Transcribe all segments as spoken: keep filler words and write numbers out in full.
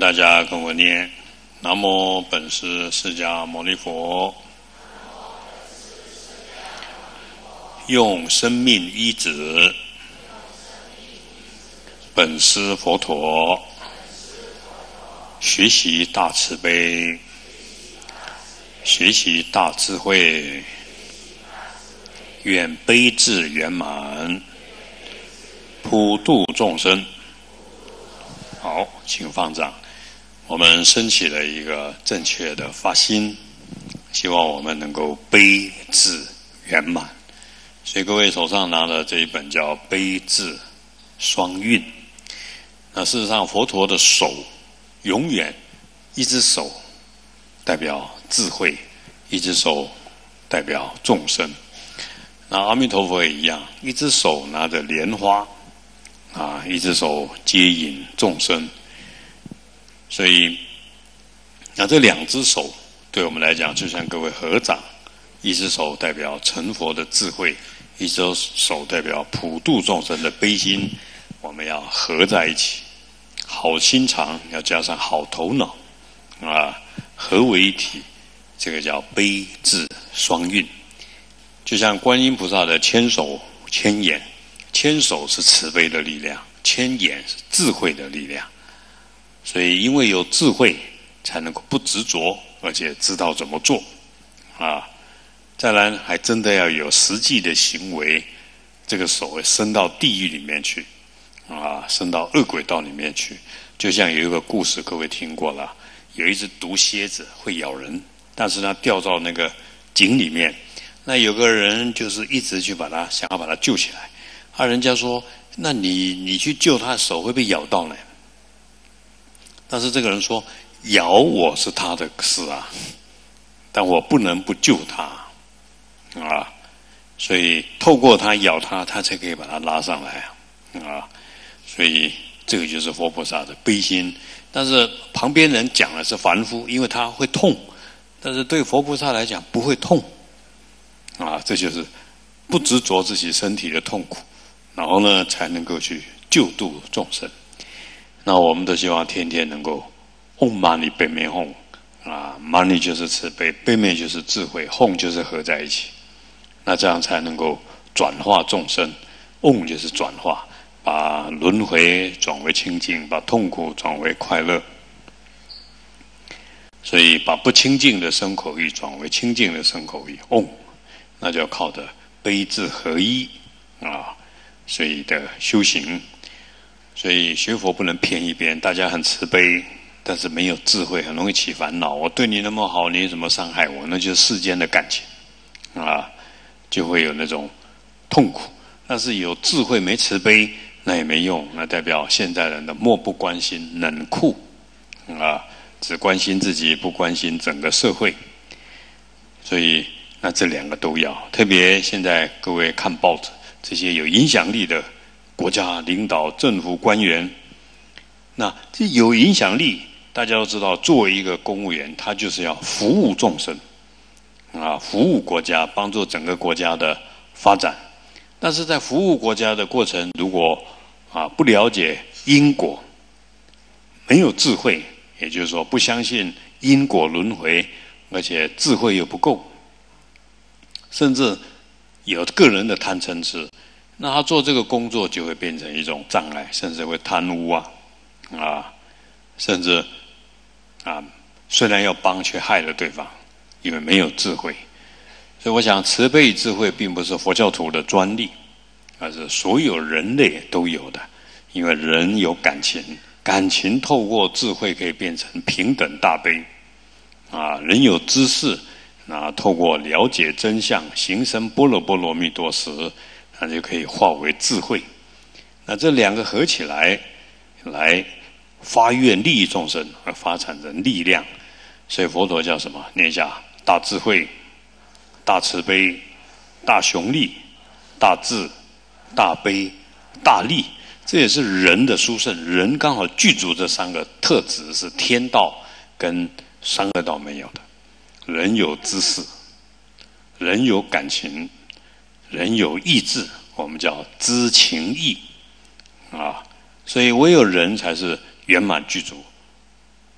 大家跟我念：南无本师释迦牟尼佛，用生命依止本师佛陀，学习大慈悲，学习大智慧，愿悲智圆满，普度众生。好，请放掌。我们升起了一个正确的发心，希望我们能够悲智圆满。所以各位手上拿的这一本叫《悲智双运》。那事实上，佛陀的手永远一只手代表智慧，一只手代表众生。那阿弥陀佛也一样，一只手拿着莲花，啊，一只手接引众生。所以，那这两只手对我们来讲，就像各位合掌，一只手代表成佛的智慧，一只手代表普度众生的悲心，我们要合在一起。好心肠要加上好头脑，啊，合为一体，这个叫悲智双运。就像观音菩萨的千手千眼，千手是慈悲的力量，千眼是智慧的力量。所以因为有智慧，才能够不执着，而且知道怎么做啊。再来还真的要有实际的行为，这个手会伸到地狱里面去啊，伸到恶鬼道里面去。就像有一个故事，各位听过了，有一只毒蝎子会咬人，但是它掉到那个井里面，那有个人就是一直去把它想要把它救起来，啊，人家说，那你你去救他的手会被咬到呢？但是这个人说，咬我是他的事啊，但我不能不救他啊，所以透过他咬他，他才可以把他拉上来啊，所以这个就是佛菩萨的悲心。但是旁边人讲的是凡夫，因为他会痛，但是对佛菩萨来讲不会痛啊，这就是不执着自己身体的痛苦，然后呢才能够去救度众生。那我们都希望天天能够 Om Mani Padme Hum 啊 ，Mani 就是慈悲，悲悯就是智慧 ，Hum 就是合在一起，那这样才能够转化众生。Om 就是转化，把轮回转为清净，把痛苦转为快乐。所以把不清净的身口意转为清净的身口意 ，Om， 那就要靠的悲智合一啊，所以的修行。所以学佛不能偏一边，大家很慈悲，但是没有智慧，很容易起烦恼。我对你那么好，你怎么伤害我？那就是世间的感情啊，就会有那种痛苦。但是有智慧没慈悲，那也没用，那代表现代人的漠不关心、冷酷啊，只关心自己，不关心整个社会。所以那这两个都要。特别现在各位看报纸，这些有影响力的国家领导、政府官员，那这有影响力，大家都知道，作为一个公务员，他就是要服务众生，啊，服务国家，帮助整个国家的发展。但是在服务国家的过程，如果啊不了解因果，没有智慧，也就是说不相信因果轮回，而且智慧又不够，甚至有个人的贪嗔痴。那他做这个工作就会变成一种障碍，甚至会贪污啊，啊，甚至啊，虽然要帮，却害了对方，因为没有智慧。所以我想，慈悲与智慧并不是佛教徒的专利，而是所有人类都有的。因为人有感情，感情透过智慧可以变成平等大悲。啊，人有知识，那透过了解真相，行深般若波罗蜜多时，那就可以化为智慧。那这两个合起来，来发愿利益众生，而发展成力量。所以佛陀叫什么？念一下：大智慧、大慈悲、大雄力、大智、大悲、大力。这也是人的殊胜。人刚好具足这三个特质，是天道跟三恶道没有的。人有知识，人有感情，人有意志，我们叫知情意啊。所以唯有人才是圆满具足。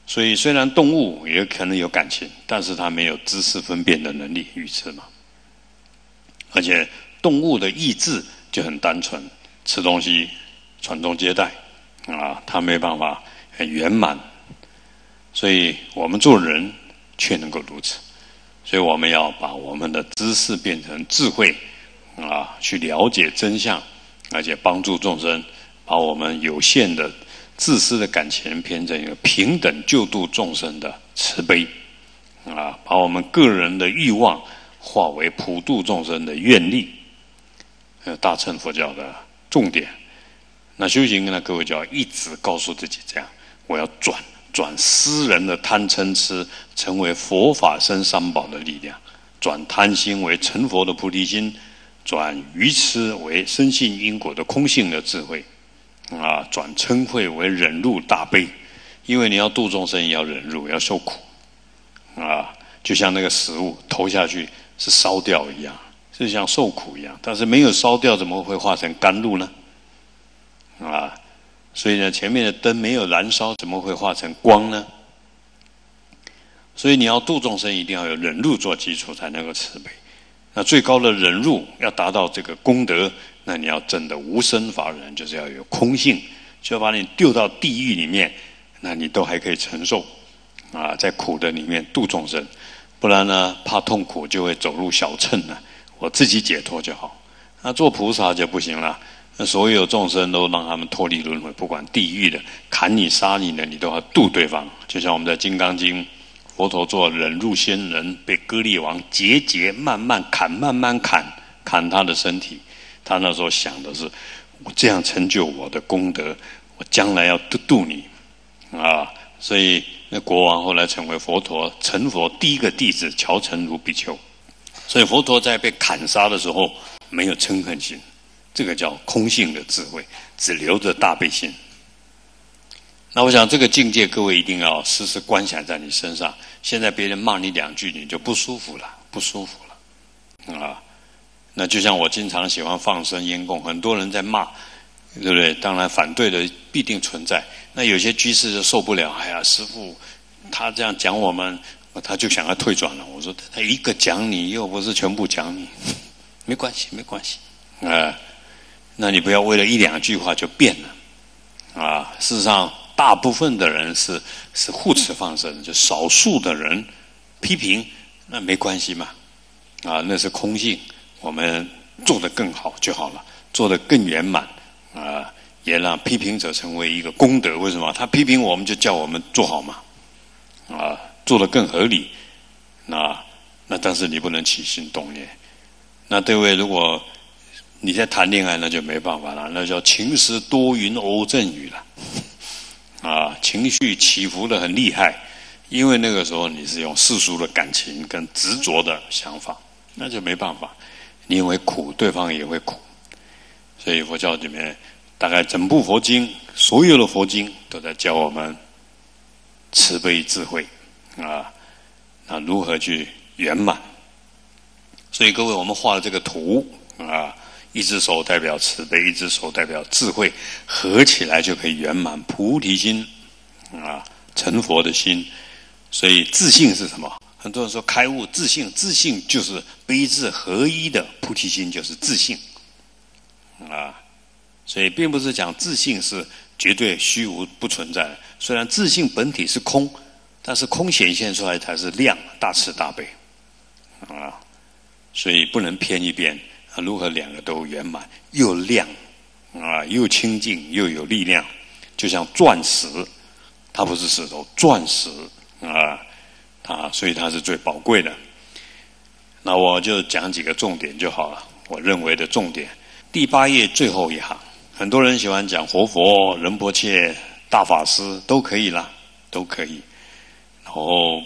所以虽然动物也可能有感情，但是它没有知识分辨的能力，愚痴嘛。而且动物的意志就很单纯，吃东西传宗接代啊，它没办法很圆满。所以我们做人却能够如此，所以我们要把我们的知识变成智慧啊，去了解真相，而且帮助众生，把我们有限的自私的感情变成一个平等救度众生的慈悲啊，把我们个人的欲望化为普度众生的愿力，呃，大乘佛教的重点。那修行呢，各位就要一直告诉自己这样：我要转转私人的贪嗔痴，成为佛法僧三宝的力量；转贪心为成佛的菩提心；转愚痴为深信因果的空性的智慧。啊，转嗔恚为忍辱大悲，因为你要度众生，也要忍辱，要受苦。啊，就像那个食物投下去是烧掉一样，是像受苦一样，但是没有烧掉，怎么会化成甘露呢？啊，所以呢，前面的灯没有燃烧，怎么会化成光呢？所以你要度众生，一定要有忍辱做基础，才能够慈悲。那最高的忍辱要达到这个功德，那你要证得无生法忍，就是要有空性，就要把你丢到地狱里面，那你都还可以承受啊，在苦的里面度众生。不然呢，怕痛苦就会走入小乘了，我自己解脱就好。那做菩萨就不行了，那所有众生都让他们脱离轮回，不管地狱的砍你杀你的，你都要度对方。就像我们在《金刚经》，佛陀做忍辱仙人，被歌利王节节慢慢砍，慢慢砍，砍他的身体。他那时候想的是，我这样成就我的功德，我将来要度度你啊！所以那国王后来成为佛陀成佛第一个弟子乔成如比丘。所以佛陀在被砍杀的时候没有嗔恨心，这个叫空性的智慧，只留着大悲心。那我想这个境界，各位一定要时时观想在你身上。现在别人骂你两句，你就不舒服了，不舒服了啊！那就像我经常喜欢放生烟供，很多人在骂，对不对？当然反对的必定存在。那有些居士就受不了，哎呀，师父他这样讲我们，他就想要退转了。我说他一个讲你，又不是全部讲你，没关系，没关系啊、呃。那你不要为了一两句话就变了啊！事实上，大部分的人是是护持放生，就少数的人批评，那没关系嘛，啊，那是空性。我们做得更好就好了，做得更圆满啊，也让批评者成为一个功德。为什么？他批评我们，就叫我们做好嘛，啊，做得更合理。那那但是你不能起心动念。那各位，如果你在谈恋爱，那就没办法了，那叫情时多云偶阵雨了，啊，情绪起伏得很厉害，因为那个时候你是用世俗的感情跟执着的想法，那就没办法。你也会苦，对方也会苦，所以佛教里面大概整部佛经，所有的佛经都在教我们慈悲智慧啊，那如何去圆满？所以各位，我们画的这个图啊，一只手代表慈悲，一只手代表智慧，合起来就可以圆满菩提心啊，成佛的心。所以自信是什么？很多人说开悟自信，自信就是悲智合一的菩提心，就是自信啊。所以并不是讲自信是绝对虚无不存在的，虽然自信本体是空，但是空显现出来才是量，大慈大悲啊。所以不能偏一边，如何两个都圆满，又亮啊，又清净，又有力量，就像钻石，它不是石头，钻石啊。啊，所以它是最宝贵的。那我就讲几个重点就好了，我认为的重点。第八页最后一行，很多人喜欢讲活佛、仁波切、大法师都可以啦，都可以。然后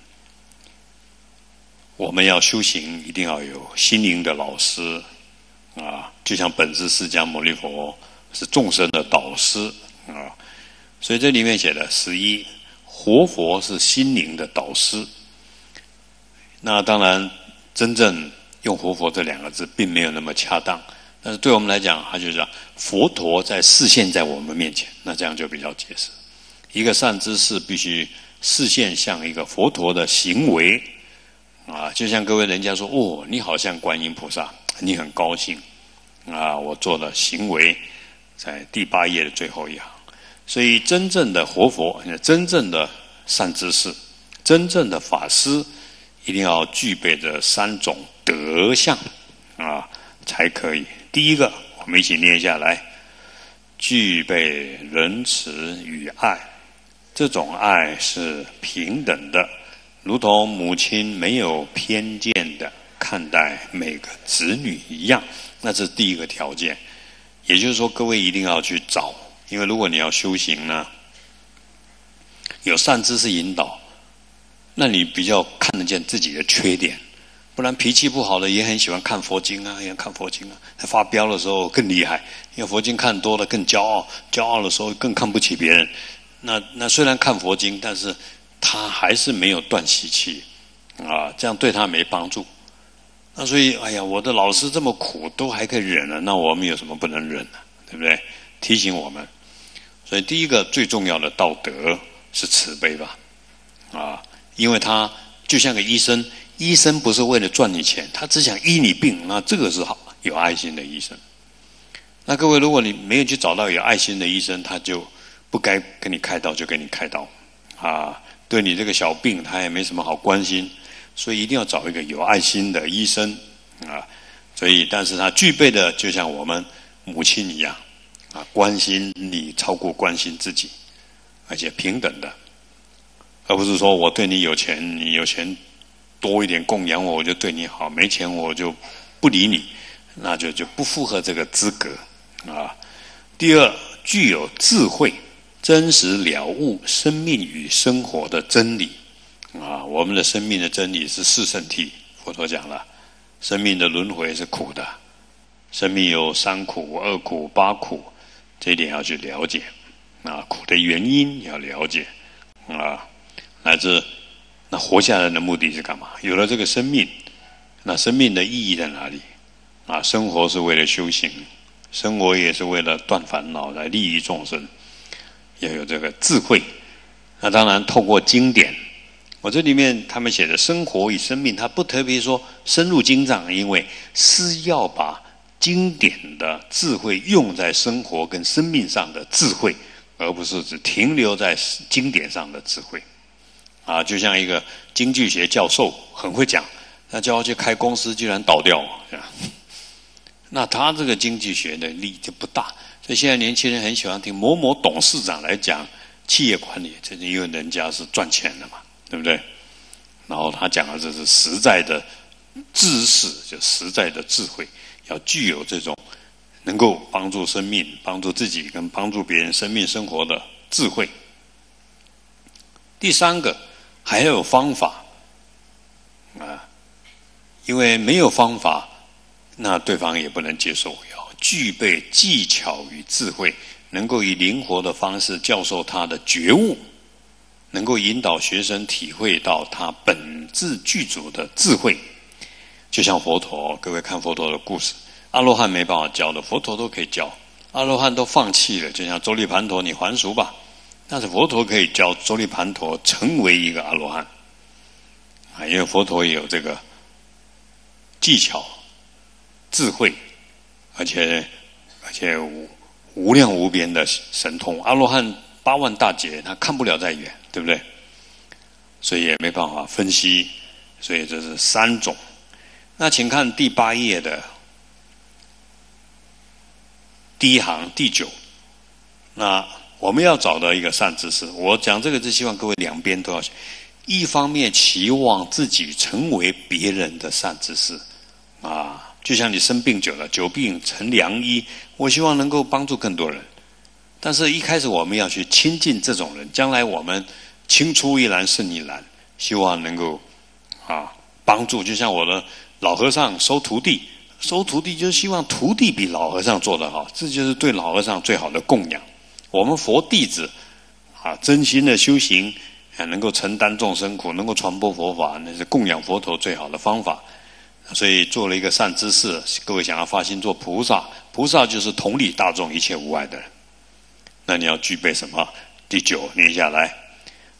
我们要修行，一定要有心灵的老师啊，就像本师释迦牟尼佛是众生的导师啊。所以这里面写的十一。活佛是心灵的导师，那当然，真正用活佛这两个字并没有那么恰当，但是对我们来讲，它就是佛陀在示现在我们面前，那这样就比较结实。一个善知识必须视线像一个佛陀的行为啊，就像各位人家说哦，你好像观音菩萨，你很高兴啊，我做了行为，在第八页的最后一行。所以真正的活佛，真正的善知识，真正的法师，一定要具备这三种德相啊，才可以。第一个，我们一起念下来：具备仁慈与爱。这种爱是平等的，如同母亲没有偏见的看待每个子女一样。那这是第一个条件。也就是说，各位一定要去找。因为如果你要修行呢，有善知识引导，那你比较看得见自己的缺点。不然脾气不好的也很喜欢看佛经啊，也看佛经啊。他发飙的时候更厉害，因为佛经看多了更骄傲，骄傲的时候更看不起别人。那那虽然看佛经，但是他还是没有断习气啊，这样对他没帮助。那所以，哎呀，我的老师这么苦都还可以忍了，那我们有什么不能忍呢？对不对？提醒我们。所以第一个最重要的道德是慈悲吧，啊，因为他就像个医生，医生不是为了赚你钱，他只想医你病，那这个是好有爱心的医生。那各位，如果你没有去找到有爱心的医生，他就不该给你开刀就给你开刀，啊，对你这个小病他也没什么好关心，所以一定要找一个有爱心的医生啊。所以，但是他具备的就像我们母亲一样。啊，关心你超过关心自己，而且平等的，而不是说我对你有钱，你有钱多一点供养我，我就对你好；没钱我就不理你，那就就不符合这个资格啊。第二，具有智慧，真实了悟生命与生活的真理啊。我们的生命的真理是四圣谛，佛陀讲了，生命的轮回是苦的，生命有三苦、二苦、八苦。这一点要去了解，啊，苦的原因要了解，啊，乃至那活下来的目的是干嘛？有了这个生命，那生命的意义在哪里？啊，生活是为了修行，生活也是为了断烦恼，来利益众生，要有这个智慧。那当然，透过经典，我这里面他们写的生活与生命，他不特别说深入经藏，因为是要把经典的智慧用在生活跟生命上的智慧，而不是只停留在经典上的智慧。啊，就像一个经济学教授很会讲，那叫他去开公司，居然倒掉了，那他这个经济学的力就不大。所以现在年轻人很喜欢听某某董事长来讲企业管理，这是因为人家是赚钱的嘛，对不对？然后他讲的这是实在的知识，就实在的智慧。要具有这种能够帮助生命、帮助自己跟帮助别人生命生活的智慧。第三个，还要有方法啊，因为没有方法，那对方也不能接受。要具备技巧与智慧，能够以灵活的方式教授他的觉悟，能够引导学生体会到他本质具足的智慧。就像佛陀，各位看佛陀的故事，阿罗汉没办法教的，佛陀都可以教。阿罗汉都放弃了，就像周利盘陀，你还俗吧。但是佛陀可以教周利盘陀成为一个阿罗汉啊，因为佛陀也有这个技巧、智慧，而且而且无无量无边的神通。阿罗汉八万大劫，他看不了再远，对不对？所以也没办法分析，所以这是三种。那请看第八页的第一行第九。那我们要找到一个善知识，我讲这个是希望各位两边都要，一方面期望自己成为别人的善知识啊，就像你生病久了，久病成良医，我希望能够帮助更多人。但是一开始我们要去亲近这种人，将来我们青出于蓝胜于蓝，希望能够啊帮助。就像我的老和尚收徒弟，收徒弟就是希望徒弟比老和尚做得好，这就是对老和尚最好的供养。我们佛弟子啊，真心的修行，啊，能够承担众生苦，能够传播佛法，那是供养佛陀最好的方法。所以做了一个善知识，各位想要发心做菩萨，菩萨就是同理大众一切无碍的人。那你要具备什么？第九念下来：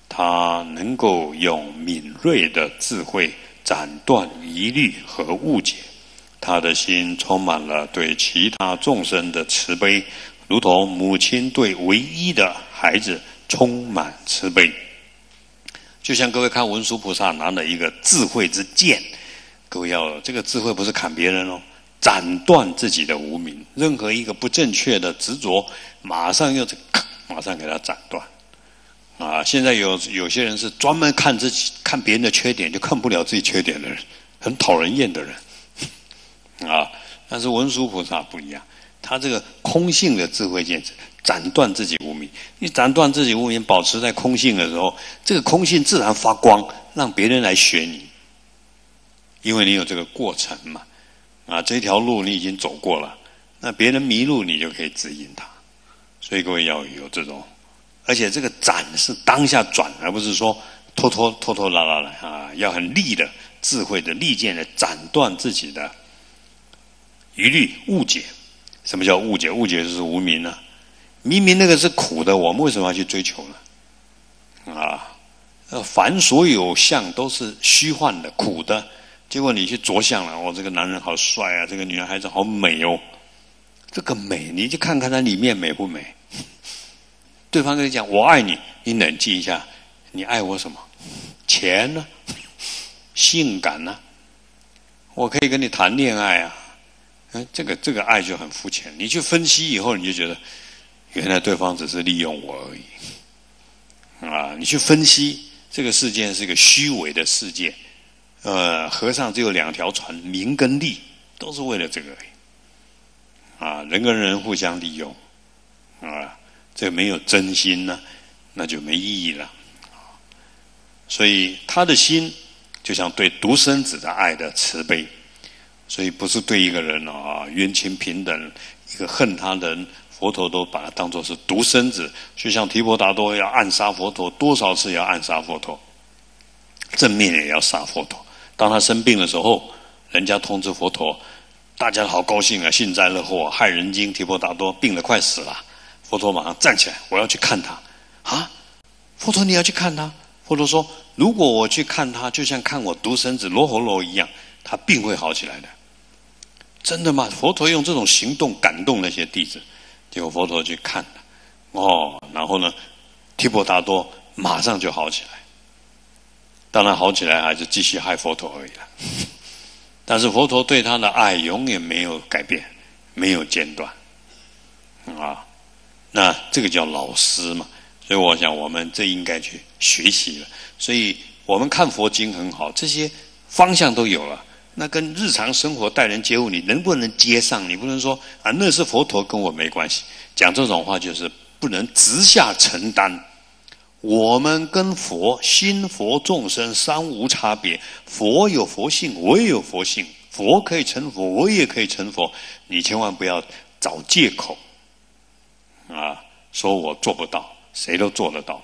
他能够用敏锐的智慧斩断疑虑和误解，他的心充满了对其他众生的慈悲，如同母亲对唯一的孩子充满慈悲。就像各位看文殊菩萨拿了一个智慧之剑，各位要这个智慧不是砍别人哦，斩断自己的无明，任何一个不正确的执着，马上用这个马上给他斩断。啊，现在有有些人是专门看自己看别人的缺点，就看不了自己缺点的人，很讨人厌的人。啊，但是文殊菩萨不一样，他这个空性的智慧剑斩断自己无明。你斩断自己无明，保持在空性的时候，这个空性自然发光，让别人来学你，因为你有这个过程嘛。啊，这条路你已经走过了，那别人迷路你就可以指引他。所以各位要有这种，而且这个斩是当下转，而不是说拖拖拖拖拉拉来啊，要很利的智慧的利剑的斩断自己的疑虑误解。什么叫误解？误解就是无明啊！明明那个是苦的，我们为什么要去追求呢？啊，凡所有相都是虚幻的、苦的，结果你去着相了，哦，这个男人好帅啊，这个女孩子好美哦。这个美，你就看看它里面美不美。对方跟你讲我爱你，你冷静一下，你爱我什么？钱呢？性感呢？我可以跟你谈恋爱啊。嗯，这个这个爱就很肤浅。你去分析以后，你就觉得原来对方只是利用我而已啊！你去分析这个世界是一个虚伪的世界，呃，河上只有两条船，名跟利都是为了这个而已啊！人跟人互相利用啊，这没有真心呢，那就没意义了。所以他的心就像对独生子的爱的慈悲。所以不是对一个人啊冤亲平等，一个恨他的人，佛陀都把他当作是独生子。就像提婆达多要暗杀佛陀，多少次要暗杀佛陀，正面也要杀佛陀。当他生病的时候，人家通知佛陀，大家好高兴啊，幸灾乐祸，害人精。提婆达多病得快死了，佛陀马上站起来，我要去看他。啊，佛陀你要去看他？佛陀说，如果我去看他，就像看我独生子罗睺罗一样，他病会好起来的。真的吗？佛陀用这种行动感动那些弟子，结果佛陀去看了，哦，然后呢，提婆达多马上就好起来。当然好起来还是继续害佛陀而已了。但是佛陀对他的爱永远没有改变，没有间断啊。那这个叫老师嘛。所以我想我们这应该去学习了。所以我们看佛经很好，这些方向都有了。那跟日常生活待人接物，你能不能接上？你不能说啊，那是佛陀，跟我没关系。讲这种话就是不能直下承担。我们跟佛心佛众生三无差别，佛有佛性，我也有佛性，佛可以成佛，我也可以成佛。你千万不要找借口啊，说我做不到，谁都做得到了。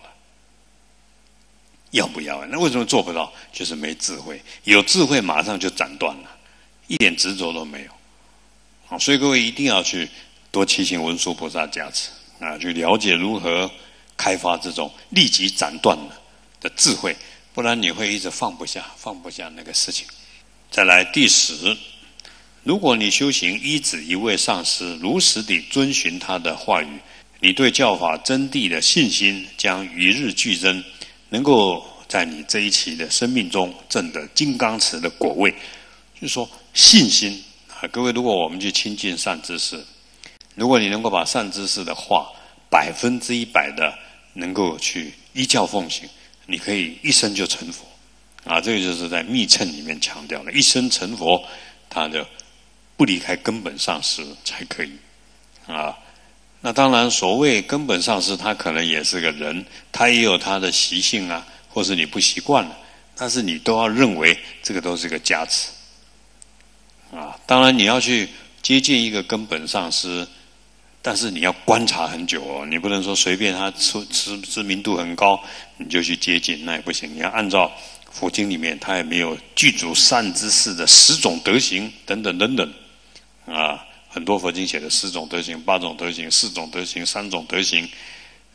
要不要？那为什么做不到？就是没智慧。有智慧马上就斩断了，一点执着都没有。好，所以各位一定要去多祈请文殊菩萨加持啊，去了解如何开发这种立即斩断的智慧，不然你会一直放不下，放不下那个事情。再来第十，如果你修行依止一位上师，如实地遵循他的话语，你对教法真谛的信心将与日俱增。能够在你这一期的生命中证得金刚持的果位，就是说信心啊！各位，如果我们去亲近善知识，如果你能够把善知识的话百分之一百的能够去依教奉行，你可以一生就成佛啊！这个就是在密乘里面强调的，一生成佛，他的不离开根本上师才可以啊。那当然，所谓根本上师，他可能也是个人，他也有他的习性啊，或是你不习惯了，但是你都要认为这个都是个加持啊。当然，你要去接近一个根本上师，但是你要观察很久哦，你不能说随便他知知知名度很高你就去接近，那也不行。你要按照佛经里面，他也没有具足善知识的十种德行等等等等啊。很多佛经写的四种德行、八种德行、四种德行、三种德行，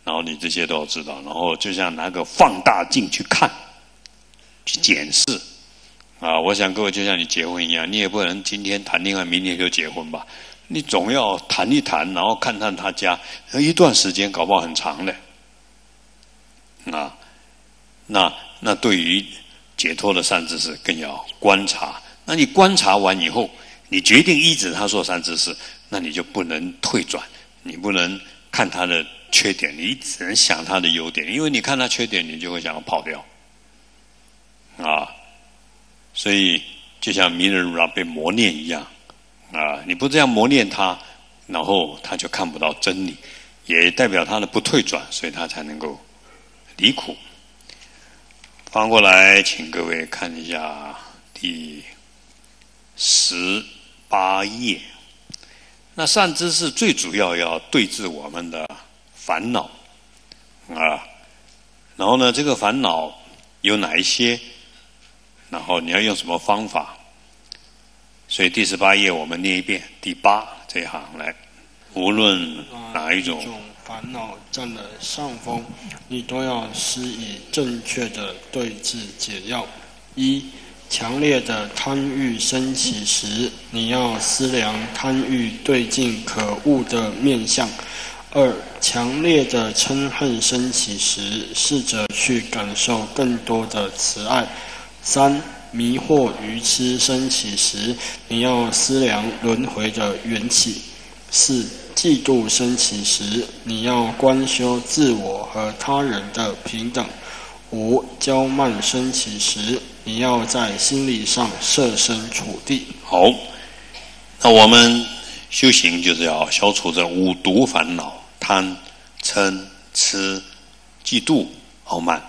然后你这些都要知道，然后就像拿个放大镜去看，去检视。啊，我想各位就像你结婚一样，你也不能今天谈恋爱，明天就结婚吧？你总要谈一谈，然后看看他家，一段时间搞不好很长的。啊，那那对于解脱的善知识更要观察。那你观察完以后，你决定依止他说善知识，那你就不能退转，你不能看他的缺点，你只能想他的优点，因为你看他缺点，你就会想要跑掉。啊，所以就像弥勒如来被磨练一样，啊，你不这样磨练他，然后他就看不到真理，也代表他的不退转，所以他才能够离苦。翻过来，请各位看一下第十八页。那善知识最主要要对治我们的烦恼啊，然后呢，这个烦恼有哪一些？然后你要用什么方法？所以第十八页我们念一遍，第八这一行来，无论哪一种烦恼占了上风，你都要施以正确的对治解药。一、强烈的贪欲升起时，你要思量贪欲对境可恶的面相。二、强烈的嗔恨升起时，试着去感受更多的慈爱。三、迷惑愚痴升起时，你要思量轮回的缘起。四、嫉妒升起时，你要观修自我和他人的平等。五、骄慢升起时，你要在心理上设身处地。 好，那我们修行就是要消除这五毒烦恼：贪、嗔、痴、嫉妒、傲慢。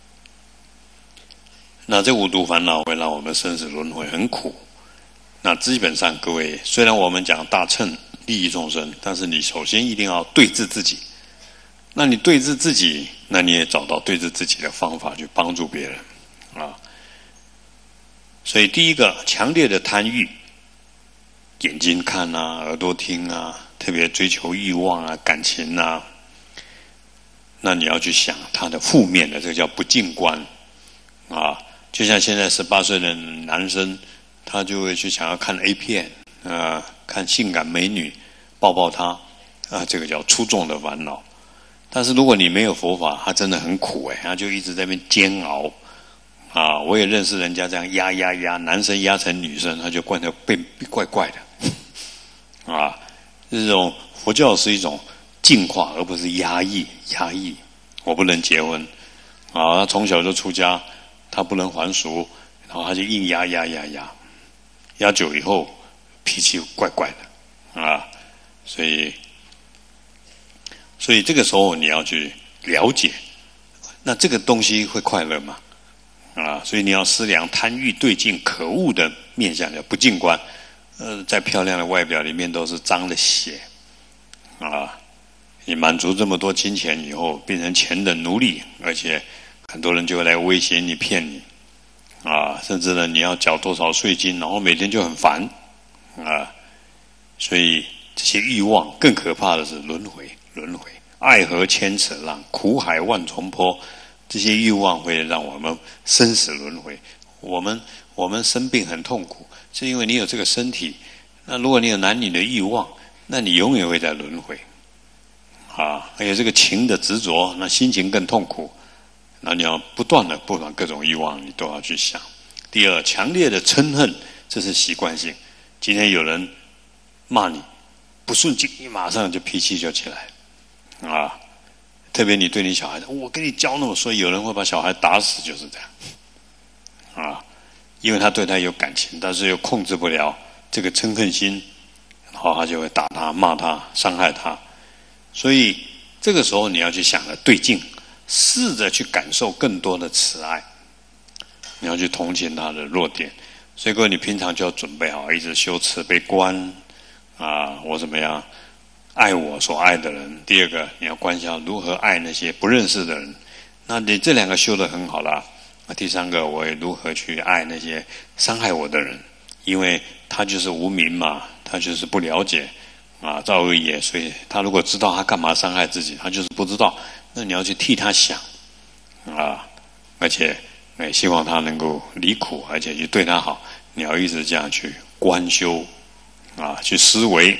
那这五毒烦恼会让我们生死轮回很苦。那基本上各位，虽然我们讲大乘利益众生，但是你首先一定要对治自己。那你对治自己，那你也找到对治自己的方法去帮助别人啊。所以第一个，强烈的贪欲，眼睛看啊，耳朵听啊，特别追求欲望啊、感情啊，那你要去想它的负面的，这个叫不净观啊。就像现在十八岁的男生，他就会去想要看 A 片啊，看性感美女抱抱他啊，这个叫粗重的烦恼。但是如果你没有佛法，他真的很苦哎，他就一直在那边煎熬啊。我也认识人家这样压压压，男生压成女生，他就惯得被怪怪的啊。这种佛教是一种净化，而不是压抑压抑。我不能结婚啊，他从小就出家，他不能还俗，然后他就硬压压压压，压久以后脾气怪怪的啊，所以。所以这个时候你要去了解，那这个东西会快乐吗？啊，所以你要思量贪欲对境可恶的面相，叫不净观。呃，在漂亮的外表里面都是脏的血啊！你满足这么多金钱以后，变成钱的奴隶，而且很多人就会来威胁你、骗你啊，甚至呢，你要缴多少税金，然后每天就很烦啊。所以这些欲望更可怕的是轮回。轮回，爱河千尺浪，苦海万重坡。这些欲望会让我们生死轮回。我们我们生病很痛苦，是因为你有这个身体。那如果你有男女的欲望，那你永远会在轮回啊！还有这个情的执着，那心情更痛苦。那你要不断的不管各种欲望，你都要去想。第二，强烈的嗔恨，这是习惯性。今天有人骂你不顺境，你马上就脾气就起来。啊，特别你对你小孩，我跟你教那么说，有人会把小孩打死，就是这样啊，因为他对他有感情，但是又控制不了这个嗔恨心，然后他就会打他、骂他、伤害他。所以这个时候你要去想的对境，试着去感受更多的慈爱，你要去同情他的弱点。所以各位，你平常就要准备好，一直修慈悲观啊，我怎么样？爱我所爱的人。第二个，你要观想如何爱那些不认识的人。那你这两个修得很好了。那第三个，我也如何去爱那些伤害我的人，因为他就是无明嘛，他就是不了解啊，造恶业，所以他如果知道他干嘛伤害自己，他就是不知道，那你要去替他想啊，而且也希望他能够离苦，而且去对他好，你要一直这样去观修啊，去思维。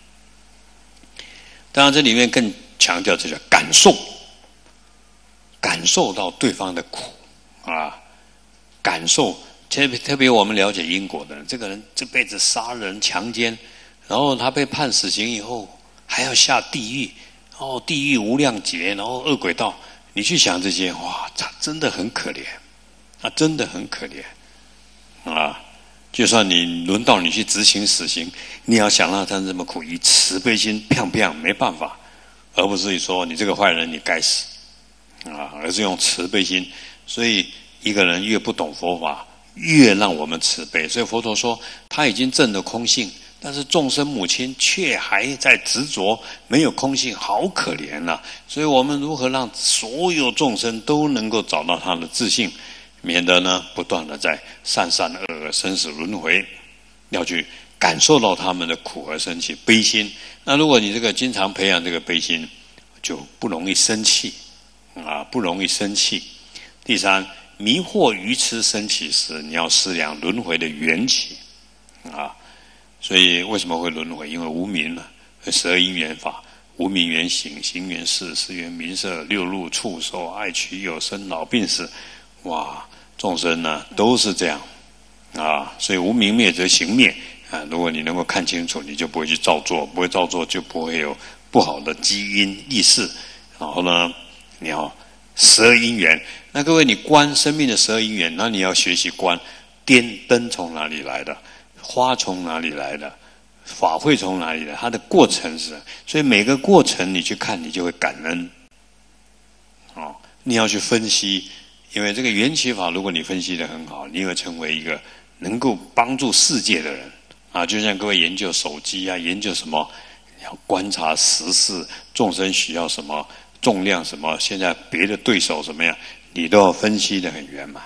当然这里面更强调这叫感受，感受到对方的苦啊，感受特别特别我们了解因果的人，这个人这辈子杀人强奸，然后他被判死刑以后还要下地狱，哦，地狱无量劫，然后恶鬼道，你去想这些，哇，他真的很可怜，他真的很可怜啊！就算你轮到你去执行死刑，你要想让他这么苦，以慈悲心，砰砰，没办法，而不是说你这个坏人你该死啊，而是用慈悲心。所以一个人越不懂佛法，越让我们慈悲。所以佛陀说，他已经证了空性，但是众生母亲却还在执着，没有空性，好可怜呐、啊！所以我们如何让所有众生都能够找到他的自性，免得呢不断的在善善恶恶生死轮回，要去感受到他们的苦而生起悲心。那如果你这个经常培养这个悲心，就不容易生气啊，不容易生气。第三，迷惑愚痴生起时，你要思量轮回的缘起啊。所以为什么会轮回？因为无明嘛，十二因缘法，无明缘行，行缘事，事缘名色，六入触受，爱取有，生老病死。哇，众生呢都是这样啊，所以无明灭则行灭啊。如果你能够看清楚，你就不会去造作，不会造作就不会有不好的基因意识。然后呢，你要十二因缘。那各位，你观生命的十二因缘，那你要学习观电灯从哪里来的，花从哪里来的，法会从哪里来，它的过程是，所以每个过程你去看，你就会感恩。哦，你要去分析。因为这个缘起法，如果你分析得很好，你会成为一个能够帮助世界的人啊！就像各位研究手机啊，研究什么，要观察时事，众生需要什么，重量什么，现在别的对手怎么样，你都要分析得很圆满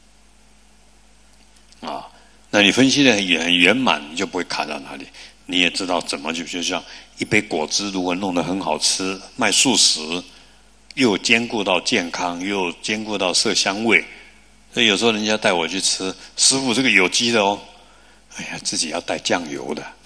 啊！那你分析得很很圆满，你就不会卡到哪里，你也知道怎么去，就像一杯果汁，如果弄得很好吃，卖素食。又兼顾到健康，又兼顾到色香味，所以有时候人家带我去吃，师父这个有机的哦，哎呀，自己要带酱油的，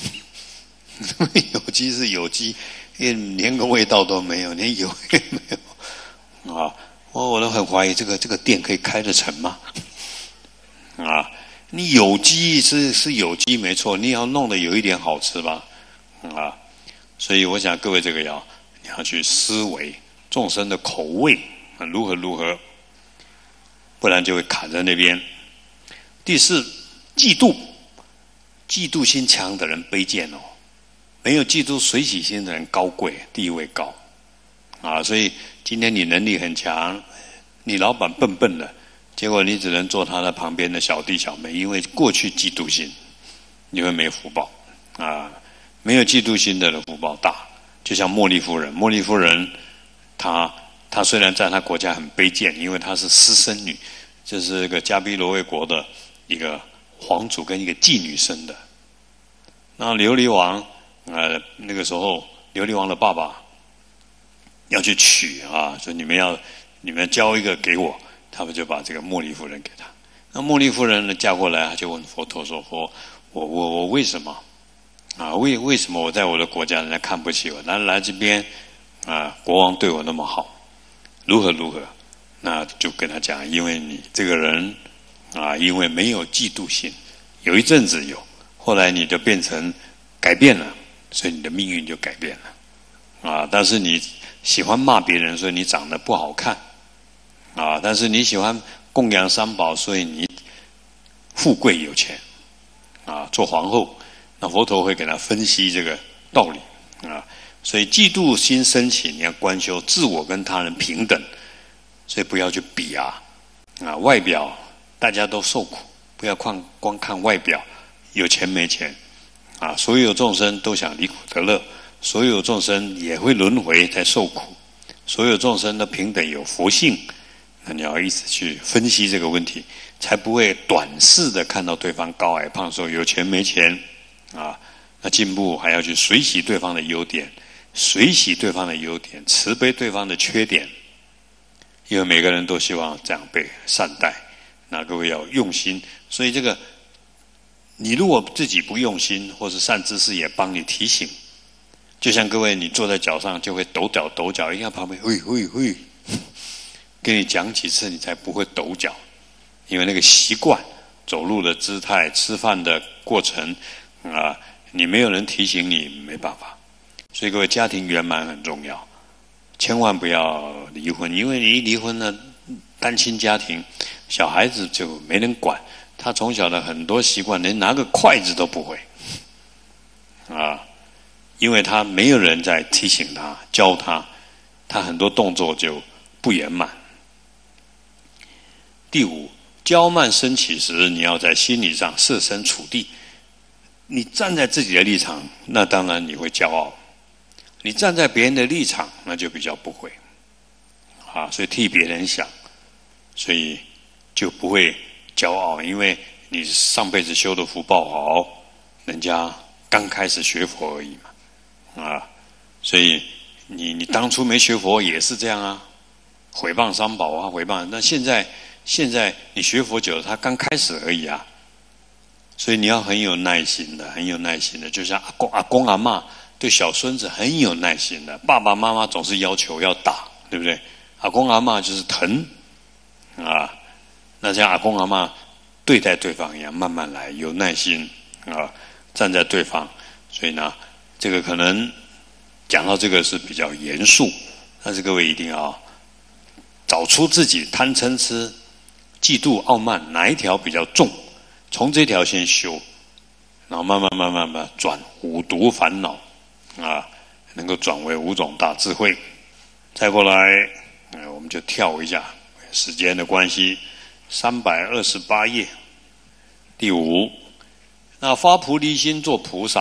有机是有机，连个味道都没有，连油也没有啊！我我都很怀疑这个这个店可以开得成吗？啊，你有机是是有机没错，你也要弄得有一点好吃吧？啊，所以我想各位这个要你要去思维。众生的口味如何如何，不然就会卡在那边。第四，嫉妒，嫉妒心强的人卑贱哦，没有嫉妒随喜心的人高贵，地位高啊。所以今天你能力很强，你老板笨笨的，结果你只能做他的旁边的小弟小妹，因为过去嫉妒心，你会没福报啊。没有嫉妒心的人福报大，就像茉莉夫人，茉莉夫人。她她虽然在她国家很卑贱，因为她是私生女，这是一个迦毗罗卫国的一个皇族跟一个妓女生的。那琉璃王，呃，那个时候琉璃王的爸爸要去娶啊，说你们要你们交一个给我，他们就把这个茉莉夫人给他。那茉莉夫人呢嫁过来，他就问佛陀说：“佛，我我我为什么啊？为为什么我在我的国家人家看不起我？来来这边。”啊，国王对我那么好，如何如何？那就跟他讲，因为你这个人啊，因为没有嫉妒心，有一阵子有，后来你就变成改变了，所以你的命运就改变了啊。但是你喜欢骂别人，所以你长得不好看啊。但是你喜欢供养三宝，所以你富贵有钱啊，做皇后。那佛陀会给他分析这个道理啊。所以嫉妒心升起，你要观修自我跟他人平等，所以不要去比啊啊！外表大家都受苦，不要光光看外表，有钱没钱啊！所有众生都想离苦得乐，所有众生也会轮回在受苦，所有众生的平等有佛性，那你要一直去分析这个问题，才不会短视的看到对方高矮胖瘦、有钱没钱啊！ 那进步还要去随喜对方的优点，随喜对方的优点，慈悲对方的缺点。因为每个人都希望这样被善待，那各位要用心。所以这个，你如果自己不用心，或是善知识也帮你提醒，就像各位你坐在脚上就会抖脚抖脚，一看旁边会会会，跟你讲几次你才不会抖脚，因为那个习惯，走路的姿态、吃饭的过程啊，你没有人提醒你没办法。所以各位家庭圆满很重要。千万不要离婚，因为你一离婚呢，单亲家庭，小孩子就没人管，他从小的很多习惯连拿个筷子都不会，啊，因为他没有人在提醒他、教他，他很多动作就不圆满。第五，骄慢升起时，你要在心理上设身处地，你站在自己的立场，那当然你会骄傲。你站在别人的立场，那就比较不会，啊，所以替别人想，所以就不会骄傲，因为你上辈子修的福报好，人家刚开始学佛而已嘛，啊，所以你你当初没学佛也是这样啊，毁谤三宝啊，毁谤，那现在现在你学佛久了，他刚开始而已啊，所以你要很有耐心的，很有耐心的，就像阿公阿公阿嬷。对小孙子很有耐心的，爸爸妈妈总是要求要打，对不对？阿公阿嬷就是疼啊，那像阿公阿嬷对待对方一样，慢慢来，有耐心啊，站在对方。所以呢，这个可能讲到这个是比较严肃，但是各位一定要找出自己贪嗔痴、嫉妒、傲慢哪一条比较重，从这条先修，然后慢慢慢慢慢转五毒烦恼。啊，能够转为五种大智慧。再过来，呃，我们就跳一下，时间的关系，三百二十八页，第五，那发菩提心做菩萨，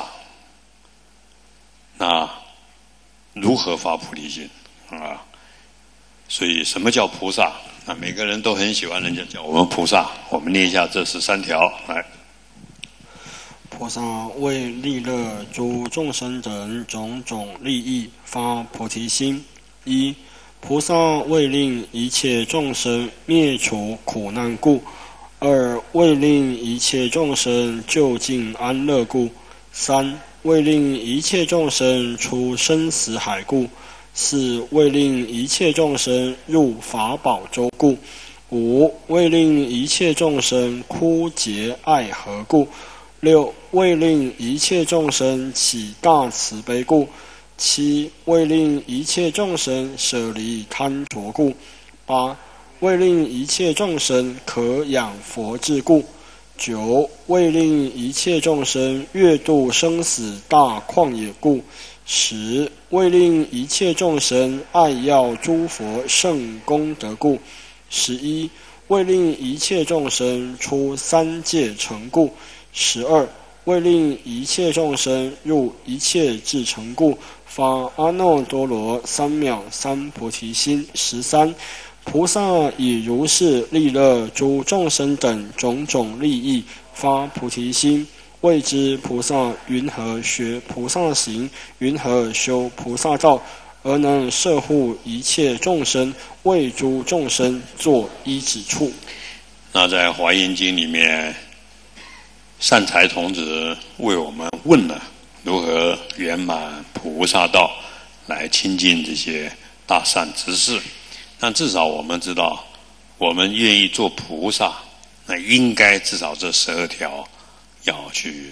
那如何发菩提心啊？所以什么叫菩萨？那每个人都很喜欢人家叫我们菩萨，我们念一下这十三条来。 菩萨为利乐诸众生等种种利益发菩提心。一、菩萨为令一切众生灭除苦难故；二、为令一切众生就近安乐故；三、为令一切众生出生死海故；四、为令一切众生入法宝洲故；五、为令一切众生枯竭爱河故；六、为令一切众生起大慈悲故；七、为令一切众生舍离贪着故；八、为令一切众生可养佛智故；九、为令一切众生越度生死大旷野故；十、为令一切众生爱要诸佛圣功德故；十一、为令一切众生出三界成故；十二、为令一切众生入一切智成故，发阿耨多罗三藐三菩提心。十三、菩萨以如是利乐诸众生等种种利益，发菩提心。谓之菩萨云何学菩萨行，云何修菩萨道，而能摄护一切众生，为诸众生作依止处。 那在《华严经》里面，善财童子为我们问了如何圆满菩萨道，来亲近这些大善知识。但至少我们知道，我们愿意做菩萨，那应该至少这十二条要去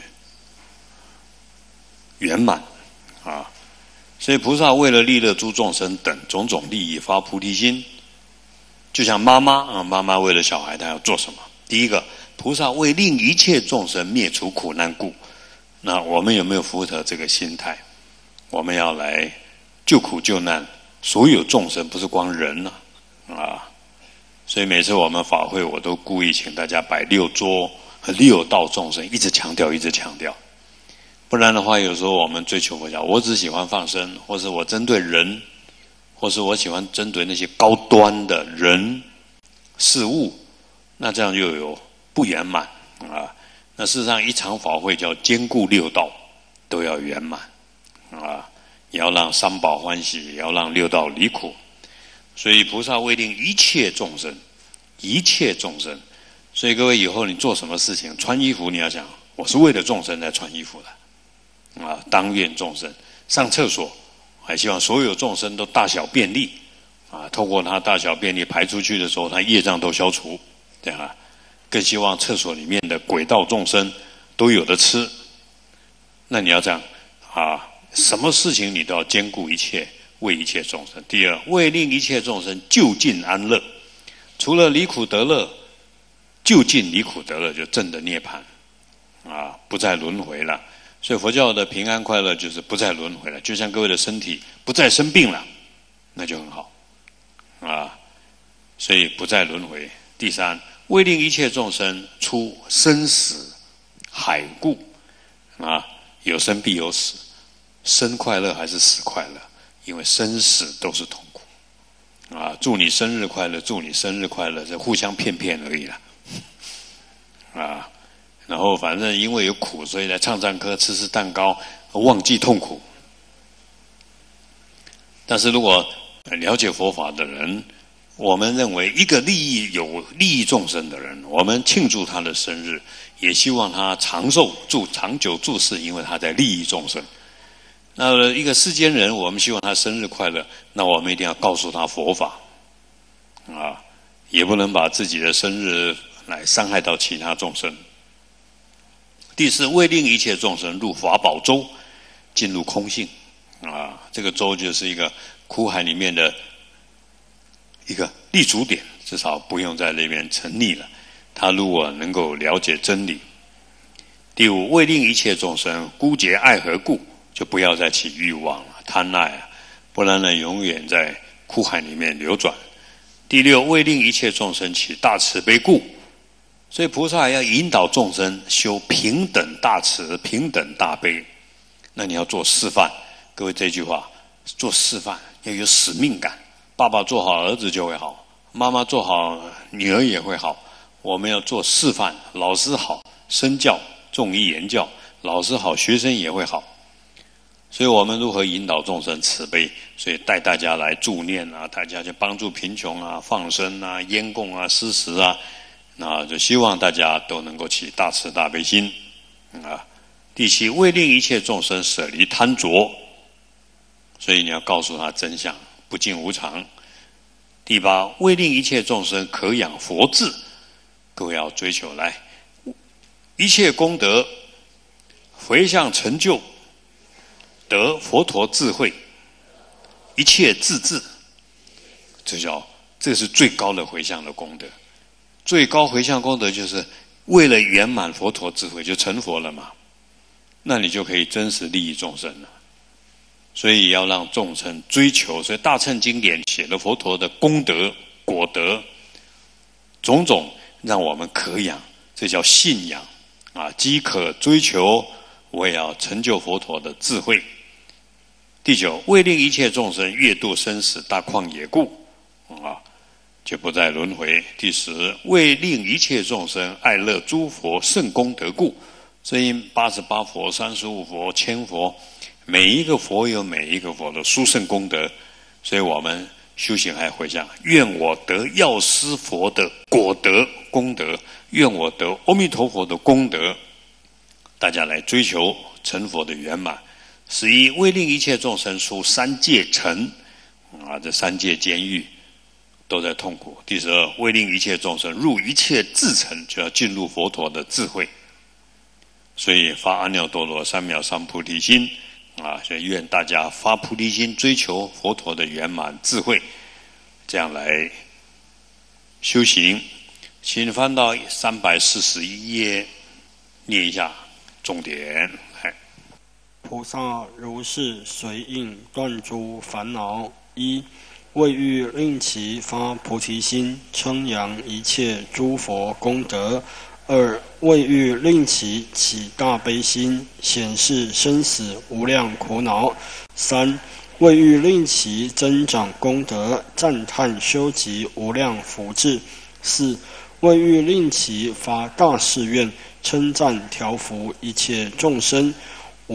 圆满啊。所以菩萨为了利乐诸众生等种种利益发菩提心，就像妈妈啊，妈妈为了小孩，她要做什么？第一个，菩萨为令一切众生灭除苦难故。那我们有没有符合这个心态？我们要来救苦救难，所有众生，不是光人呐 啊, 啊。所以每次我们法会，我都故意请大家摆六桌和六道众生，一直强调，一直强调。不然的话，有时候我们追求佛教，我只喜欢放生，或是我针对人，或是我喜欢针对那些高端的人事物，那这样就有不圆满啊。那事实上，一场法会叫兼顾六道， 都要圆满啊！也要让三宝欢喜，也要让六道离苦。所以菩萨为令一切众生，一切众生。所以各位以后你做什么事情，穿衣服你要想，我是为了众生在穿衣服的啊！当愿众生上厕所，还希望所有众生都大小便利啊！透过他大小便利排出去的时候，他业障都消除，对啊！更希望厕所里面的鬼道众生都有的吃。那你要这样啊，什么事情你都要兼顾一切，为一切众生。第二，为令一切众生就近安乐，除了离苦得乐，就近离苦得乐，就证得涅槃啊，不再轮回了。所以佛教的平安快乐就是不再轮回了，就像各位的身体不再生病了，那就很好啊。所以不再轮回。第三，为令一切众生出生死海故啊，有生必有死，生快乐还是死快乐？因为生死都是痛苦啊！祝你生日快乐，祝你生日快乐，这互相骗骗而已啦啊！然后反正因为有苦，所以来唱唱歌、吃吃蛋糕，忘记痛苦。但是如果了解佛法的人，我们认为一个利益有利益众生的人，我们庆祝他的生日，也希望他长寿住长久住世，因为他在利益众生。那一个世间人，我们希望他生日快乐，那我们一定要告诉他佛法啊，也不能把自己的生日来伤害到其他众生。第四，为令一切众生入法宝洲，进入空性啊，这个洲就是一个苦海里面的一个立足点，至少不用在那边沉溺了。他如果能够了解真理。第五，为令一切众生孤结爱河故，就不要再起欲望了、贪爱啊，不然呢，永远在苦海里面流转。第六，为令一切众生起大慈悲故，所以菩萨要引导众生修平等大慈、平等大悲。那你要做示范，各位这句话做示范要有使命感。爸爸做好，儿子就会好；妈妈做好，女儿也会好。我们要做示范，老师好，身教重于言教，老师好，学生也会好。所以我们如何引导众生慈悲？所以带大家来助念啊，大家去帮助贫穷啊、放生啊、烟供啊、施食啊，那就希望大家都能够起大慈大悲心啊。第七，为令一切众生舍离贪着，所以你要告诉他真相，不净无常。第八，为令一切众生可养佛智，各位要追求来一切功德，回向成就。得佛陀智慧，一切自治，这叫这是最高的回向的功德。最高回向功德就是为了圆满佛陀智慧，就成佛了嘛。那你就可以真实利益众生了。所以要让众生追求，所以大乘经典写了佛陀的功德、果德，种种让我们可养，这叫信仰啊，饥渴追求。我也要成就佛陀的智慧。第九，为令一切众生越度生死大旷野故，啊，就不再轮回。第十，为令一切众生爱乐诸佛圣功德故，所以八十八佛、三十五佛、千佛，每一个佛有每一个佛的殊胜功德，所以我们修行还回向，愿我得药师佛的果德功德，愿我得阿弥陀佛的功德。大家来追求成佛的圆满。十一，为令一切众生出三界城，啊，这三界监狱都在痛苦。第十二，为令一切众生入一切智城，就要进入佛陀的智慧。所以发阿耨多罗三藐三菩提心啊，所以愿大家发菩提心，追求佛陀的圆满智慧，这样来修行。请翻到三百四十一页，念一下重点。 菩萨如是随应断诸烦恼：一、为欲令其发菩提心，称扬一切诸佛功德；二、为欲令其起大悲心，显示生死无量苦恼；三、为欲令其增长功德，赞叹修集无量福智；四、为欲令其发大誓愿，称赞调伏一切众生；五、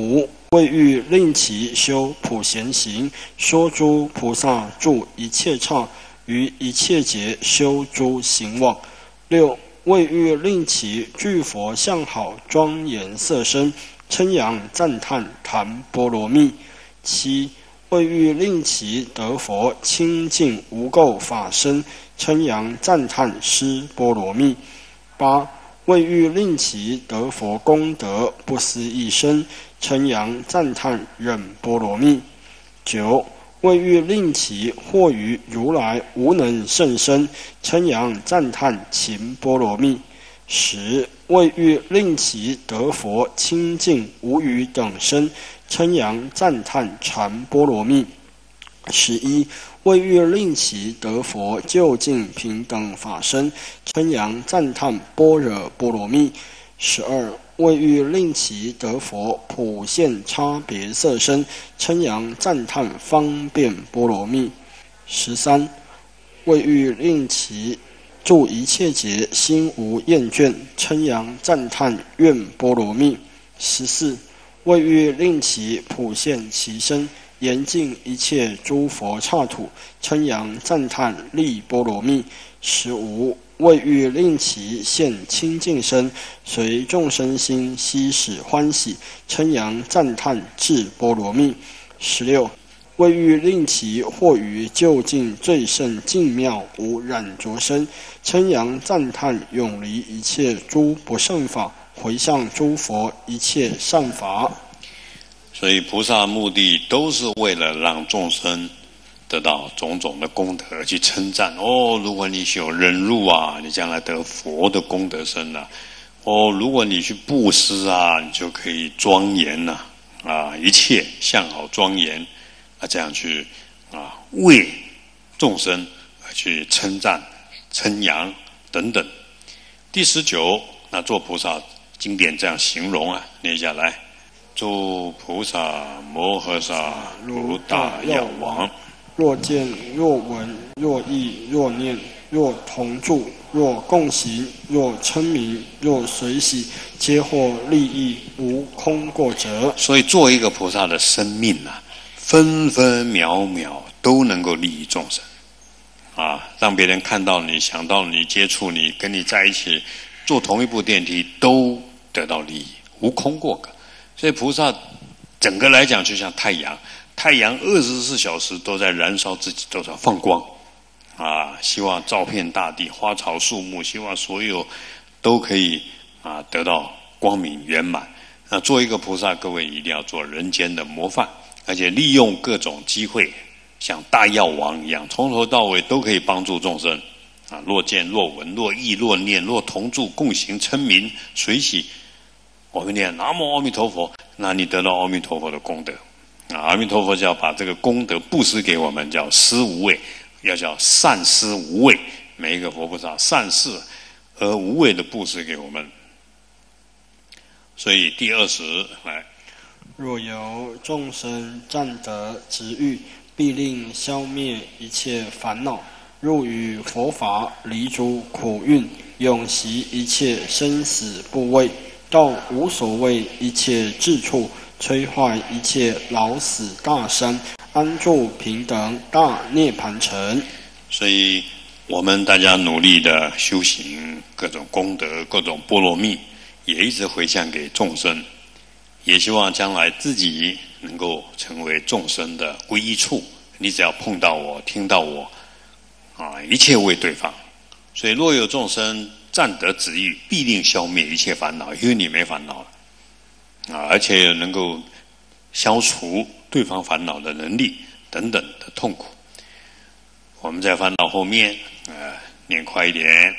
谓欲令其修普贤行，说诸菩萨住一切刹，于一切劫修诸行往。六谓欲令其具佛相好庄严色身，称扬赞叹谈波罗蜜。七谓欲令其得佛清净无垢法身，称扬赞叹施波罗蜜。八谓欲令其得佛功德不思议身，称扬赞叹忍波罗蜜。九谓欲令其获于如来无能甚深，称扬赞叹勤波罗蜜。十谓欲令其得佛清净无余等身，称扬赞叹禅波罗蜜。十一谓欲令其得佛究竟平等法身，称扬赞叹般若波罗蜜。十二谓欲令其得佛普现差别色身，称扬赞叹方便波罗蜜。十三谓欲令其住一切劫心无厌倦，称扬赞叹愿波罗蜜。十四谓欲令其普现其身，严净一切诸佛刹土，称扬赞叹利波罗蜜。十五谓欲令其现清净身，随众生心悉使欢喜，称扬赞叹智波罗蜜。十六谓欲令其获于究竟最胜净妙无染着身，称扬赞叹永离一切诸不胜法，回向诸佛一切善法。 所以菩萨目的都是为了让众生得到种种的功德，去称赞哦，如果你修忍辱啊，你将来得佛的功德身啊；哦，如果你去布施啊，你就可以庄严呐 啊, 啊，一切相好庄严啊，这样去啊为众生而去称赞、称扬等等。第十九，那做菩萨经典这样形容啊，念下来。诸菩萨摩诃萨如大药王， 若见若闻若忆若念若同住若共行若称名若随喜，皆获利益无空过者。 所以做一个菩萨的生命啊，分分秒秒都能够利益众生啊，让别人看到你、想到你、接触你、跟你在一起坐同一部电梯都得到利益，无空过格。所以菩萨整个来讲就像太阳，太阳二十四小时都在燃烧自己，都在放光啊，希望照遍大地，花草树木，希望所有都可以啊得到光明圆满。那做一个菩萨，各位一定要做人间的模范，而且利用各种机会，像大药王一样，从头到尾都可以帮助众生啊。若见若闻若忆若念若同住共行称名随喜，我们念南无阿弥陀佛，那你得到阿弥陀佛的功德啊！阿弥陀佛就要把这个功德布施给我们，叫施无畏，要叫善施无畏。每一个佛菩萨善事而无畏的布施给我们。所以第二十来， 若有众生占得执欲，必令消灭一切烦恼，入于佛法，离诸苦运，永习一切生死部位，到无所谓一切智处，摧坏一切老死大山，安住平等大涅盘城。 所以我们大家努力的修行各种功德、各种波罗蜜，也一直回向给众生，也希望将来自己能够成为众生的皈依处。你只要碰到我、听到我啊，一切为对方。所以若有众生占得执欲，必定消灭一切烦恼，因为你没烦恼了啊，而且能够消除对方烦恼的能力等等的痛苦。我们再翻到后面，呃，念快一点，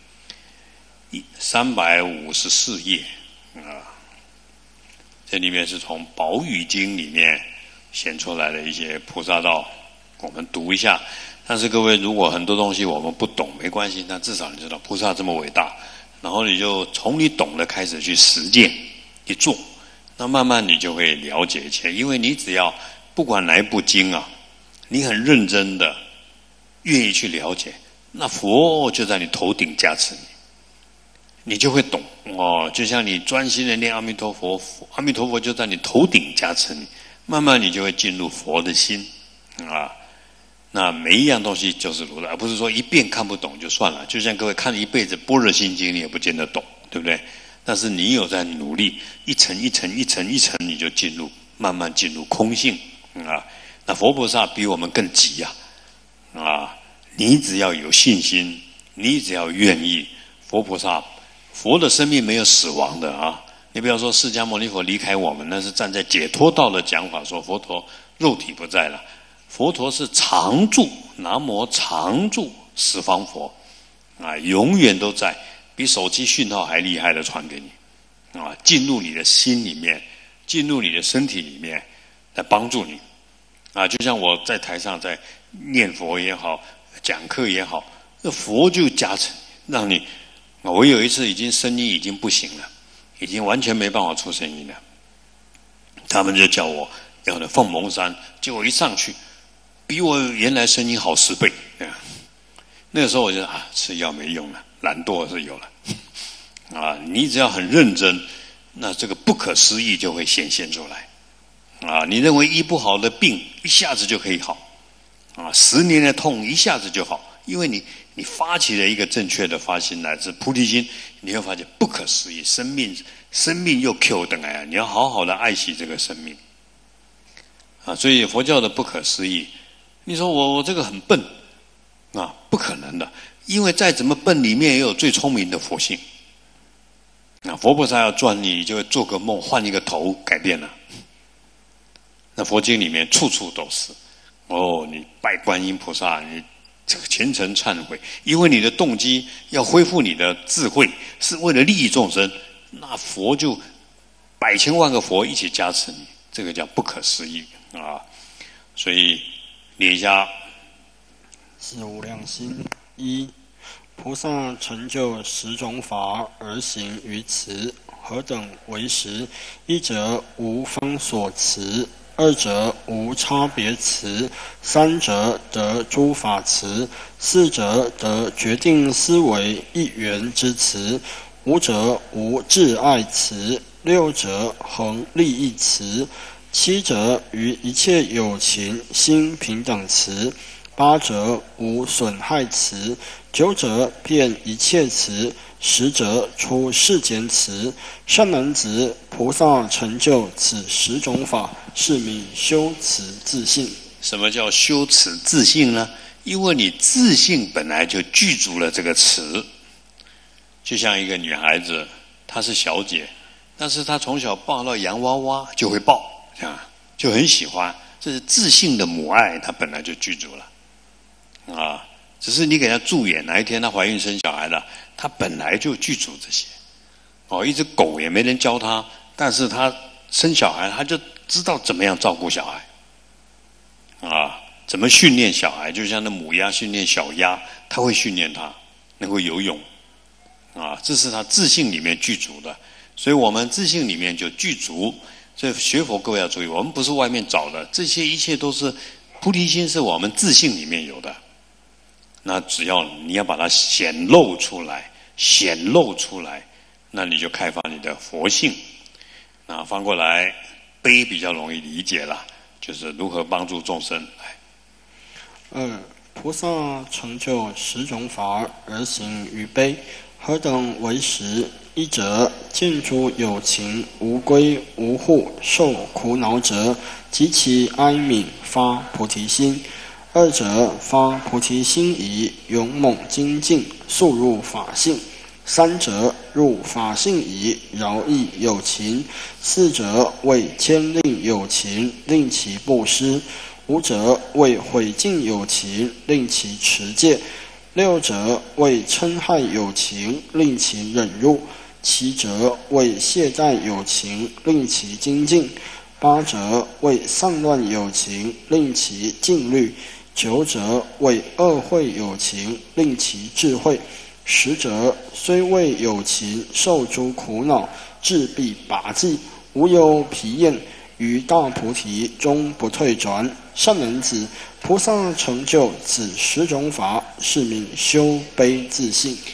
三百五十四页啊，这里面是从《宝雨经》里面显出来的一些菩萨道，我们读一下。但是各位，如果很多东西我们不懂没关系，但至少你知道菩萨这么伟大，然后你就从你懂的开始去实践去做，那慢慢你就会了解一切。因为你只要不管哪一部经啊，你很认真的愿意去了解，那佛就在你头顶加持你。 你就会懂哦。就像你专心的念阿弥陀佛，阿弥陀佛就在你头顶加持你，慢慢你就会进入佛的心啊。那每一样东西就是如来，而不是说一遍看不懂就算了。就像各位看了一辈子《般若心经》，你也不见得懂，对不对？但是你有在努力，一层一层一层一层，你就进入，慢慢进入空性啊。那佛菩萨比我们更急呀、啊，啊！你只要有信心，你只要愿意，佛菩萨，佛的生命没有死亡的啊！你不要说释迦牟尼佛离开我们，那是站在解脱道的讲法，说佛陀肉体不在了，佛陀是常住，南无常住十方佛啊，永远都在。比手机讯号还厉害的传给你，啊，进入你的心里面，进入你的身体里面，来帮助你，啊，就像我在台上在念佛也好，讲课也好，那佛就加持，让你，我有一次已经声音已经不行了，已经完全没办法出声音了，他们就叫我要的凤蒙山，结果一上去，比我原来声音好十倍，啊，那个时候我就啊，吃药没用了。懒惰是有了，啊！你只要很认真，那这个不可思议就会显现出来，啊！你认为医不好的病一下子就可以好，啊！十年的痛一下子就好，因为你你发起了一个正确的发心乃至菩提心，你会发现不可思议，生命生命又 Q 等来，你要好好的爱惜这个生命，啊！所以佛教的不可思议，你说我我这个很笨，啊，不可能的。因为再怎么笨，里面也有最聪明的佛性。那佛菩萨要赚你，就会做个梦，换一个头，改变了。那佛经里面处处都是。哦，你拜观音菩萨，你虔诚忏悔，因为你的动机要恢复你的智慧，是为了利益众生，那佛就百千万个佛一起加持你，这个叫不可思议啊！所以念一下是无量心一。菩萨成就十种法而行于此，何等为十？一者无方所持，二者无差别持，三者得诸法持，四者得决定思维一元之持，五者无挚爱持，六者恒利益持，七者于一切有情心平等持，八者无损害持，九者遍一切持，十者出世间持。善男子，菩萨成就此十种法，是名修持自性。 什么叫修持自性呢？因为你自性本来就具足了这个持。就像一个女孩子，她是小姐，但是她从小抱到洋娃娃就会抱，啊，就很喜欢，这是自性的母爱，她本来就具足了。啊，只是你给她助眼，哪一天她怀孕生小孩了，她本来就具足这些。哦，一只狗也没人教她，但是她生小孩，她就知道怎么样照顾小孩。啊，怎么训练小孩？就像那母鸭训练小鸭，她会训练它能够游泳。啊，这是她自性里面具足的。所以我们自性里面就具足。所以学佛各位要注意，我们不是外面找的，这些一切都是菩提心，是我们自性里面有的。那只要你要把它显露出来，显露出来，那你就开发你的佛性。那翻过来，悲比较容易理解了，就是如何帮助众生。 二，菩萨成就十种法而行于悲，何等为十？一者，见诸有情无归无护受苦恼者，及其哀悯发菩提心。二者，发菩提心以勇猛精进，速入法性。三者，入法性以饶益有情。四者，为牵令有情，令其布施。五者，为毁尽有情，令其持戒。六者，为嗔害有情，令其忍辱。七者，为懈怠有情，令其精进。八者，为散乱有情，令其静虑。九者，为恶慧有情，令其智慧。十者，虽为有情受诸苦恼，志必拔济，无有疲厌，于大菩提终不退转。善男子，菩萨成就此十种法，是名修悲自性。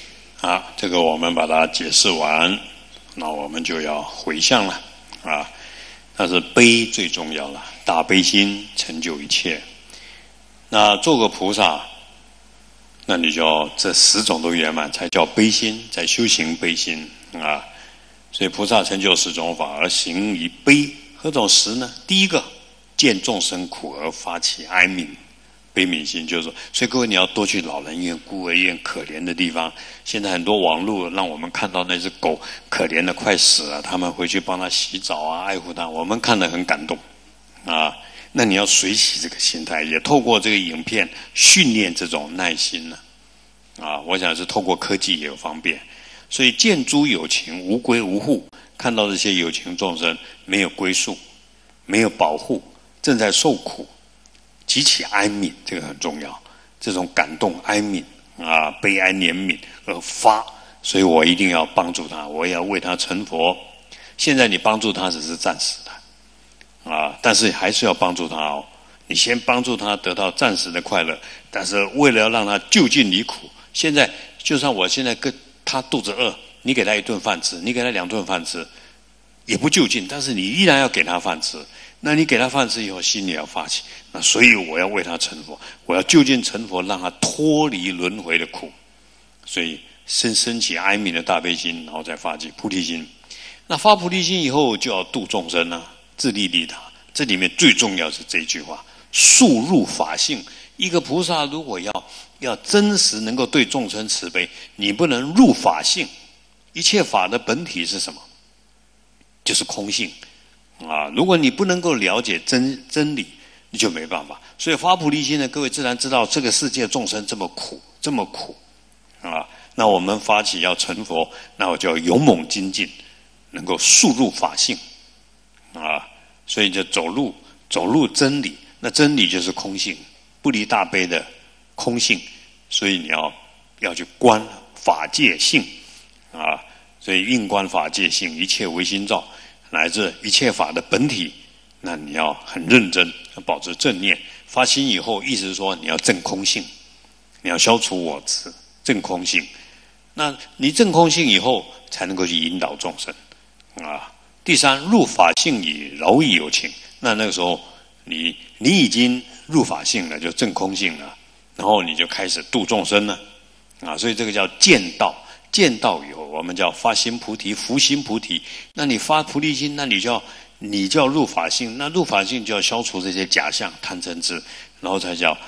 啊，这个我们把它解释完，那我们就要回向了啊。但是悲最重要了，大悲心成就一切。那做个菩萨，那你就这十种都圆满，才叫悲心，在修行悲心啊。所以菩萨成就十种法而行于悲，何种十呢？第一个，见众生苦而发起哀悯。悲悯心就是说，所以各位你要多去老人院、孤儿院、可怜的地方。现在很多网络让我们看到那只狗可怜的快死了，他们回去帮它洗澡啊，爱护它，我们看得很感动啊。那你要随喜这个心态，也透过这个影片训练这种耐心呢啊。我想是透过科技也有方便。所以见诸有情无归无护，看到这些有情众生没有归宿，没有保护，正在受苦，极其哀悯，这个很重要。这种感动、哀悯啊、悲哀、怜悯而发，所以我一定要帮助他，我也要为他成佛。现在你帮助他只是暂时的啊，但是还是要帮助他哦。你先帮助他得到暂时的快乐，但是为了要让他就近离苦，现在就算我现在跟他肚子饿，你给他一顿饭吃，你给他两顿饭吃，也不就近，但是你依然要给他饭吃。那你给他饭吃以后，心里要发起，那所以我要为他成佛，我要就近成佛，让他脱离轮回的苦。所以生升起哀悯的大悲心，然后再发起菩提心。那发菩提心以后，就要度众生啊，自利利他。这里面最重要是这一句话：速入法性。一个菩萨如果要要真实能够对众生慈悲，你不能入法性。一切法的本体是什么？就是空性啊！如果你不能够了解真真理，你就没办法。所以发菩提心呢，各位自然知道这个世界众生这么苦，这么苦啊！那我们发起要成佛，那我就要勇猛精进，能够速入法性啊！所以就走入走入真理，那真理就是空性，不离大悲的空性。所以你要要去观法界性啊！所以应观法界性，一切唯心造，乃至一切法的本体，那你要很认真，要保持正念。发心以后，意思是说你要证空性，你要消除我执，证空性。那你证空性以后，才能够去引导众生啊。第三，入法性以饶益有情。那那个时候，你你已经入法性了，就证空性了，然后你就开始度众生了啊。所以这个叫见道。见道以后，我们叫发心菩提、福心菩提。那你发菩提心，那你就要你就要入法性。那入法性就要消除这些假象、贪嗔痴，然后才叫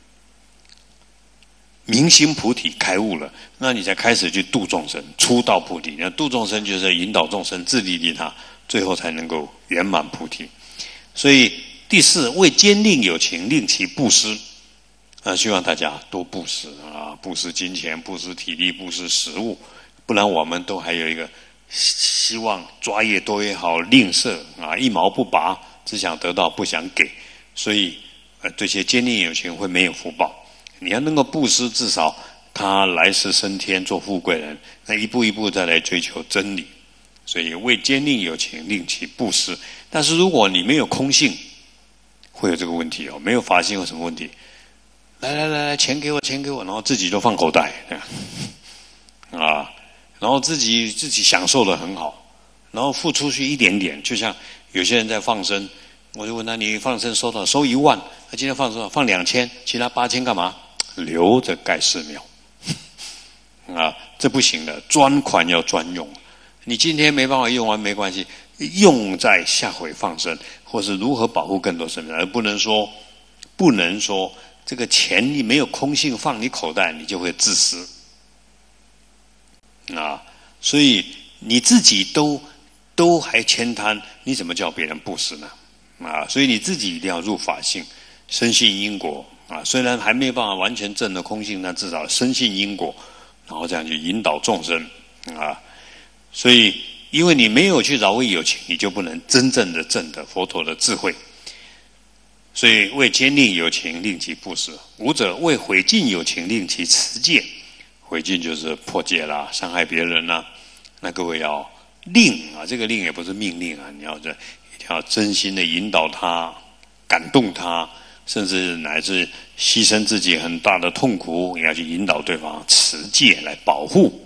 明心菩提，开悟了。那你才开始去度众生，出道菩提。那度众生就是引导众生自利利他，最后才能够圆满菩提。所以第四，为坚定有情，令其布施。啊，希望大家多布施啊，布施金钱，布施体力，布施食物，不然我们都还有一个希望抓越多越好，吝啬啊，一毛不拔，只想得到不想给，所以呃，这些坚定有情会没有福报。你要能够布施，至少他来世升天做富贵人，那一步一步再来追求真理。所以为坚定有情，令其布施。但是如果你没有空性，会有这个问题哦，没有法性有什么问题？来来来来，钱给我，钱给我，然后自己都放口袋，啊，然后自己自己享受得很好，然后付出去一点点，就像有些人在放生，我就问他：你放生收到收一万，他今天放多少？放两千，其他八千干嘛？留着盖寺庙，啊，这不行的，专款要专用。你今天没办法用完没关系，用在下回放生，或是如何保护更多生命，而不能说不能说。这个钱你没有空性放你口袋，你就会自私啊！所以你自己都都还悭贪，你怎么叫别人布施呢？啊！所以你自己一定要入法性，深信因果啊！虽然还没有办法完全证得空性，但至少深信因果，然后这样去引导众生啊！所以，因为你没有去饶益有情，你就不能真正的证得佛陀的智慧。所以为坚定有情，令其布施；五者为毁尽有情，令其持戒。毁尽就是破戒啦，伤害别人啦。那各位要令啊，这个令也不是命令啊，你要这一定要真心的引导他，感动他，甚至乃至牺牲自己很大的痛苦，也要去引导对方持戒来保护